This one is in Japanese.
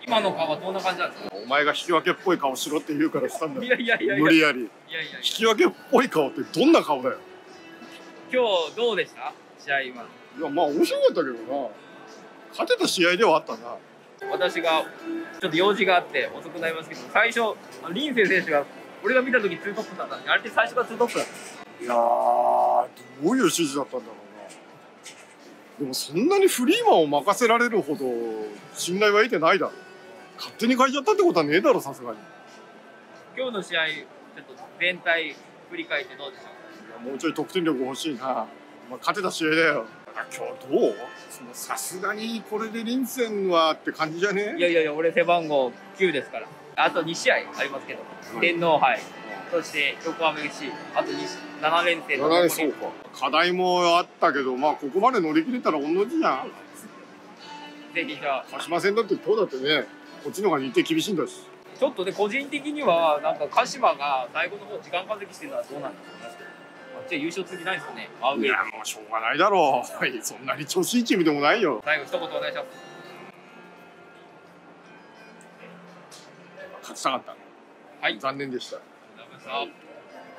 今の顔はどんな感じなんですか？ お前が引き分けっぽい顔しろって言うからしたんだ。 いやいやいやいや、 無理やり。 引き分けっぽい顔ってどんな顔だよ。 今日どうでした試合？今いや、まあ面白かったけどな。勝てた試合ではあったな。 私がちょっと用事があって遅くなりますけど、最初林選手が俺が見た時2トップだったんで、あれって最初から2トップだった。 いやー、どういう指示だったんだろうな。でもそんなにフリーマンを任せられるほど信頼は得てないだろ。勝手に変えちゃったってことはねえだろ、さすがに。 今日の試合ちょっと全体振り返ってどうでしょう？ いや、もうちょい得点力欲しいな。まあ、勝てた試合だよ。今日どう？さすがにこれでリンセンはって感じじゃねえ？ いやいやいや、俺背番号9ですから。あと2試合ありますけど、天皇杯、そして横浜 FC、あと7連戦の残り。 そうか。課題もあったけど、まあここまで乗り切れたら同じじゃん。 ぜひじゃあ鹿島戦だって今日だってね、こっちの方が日程厳しいんだし。 ちょっとね、個人的にはなんか鹿島が最後の方時間稼ぎしてるのはどうなんですかね。こっちは優勝次ないですかね。 いや、もうしょうがないだろう。はい、そんなに調子いいチームでもないよ。 最後一言お願いします。 勝ちたかった。 はい、 残念でした。 ありがとうございました。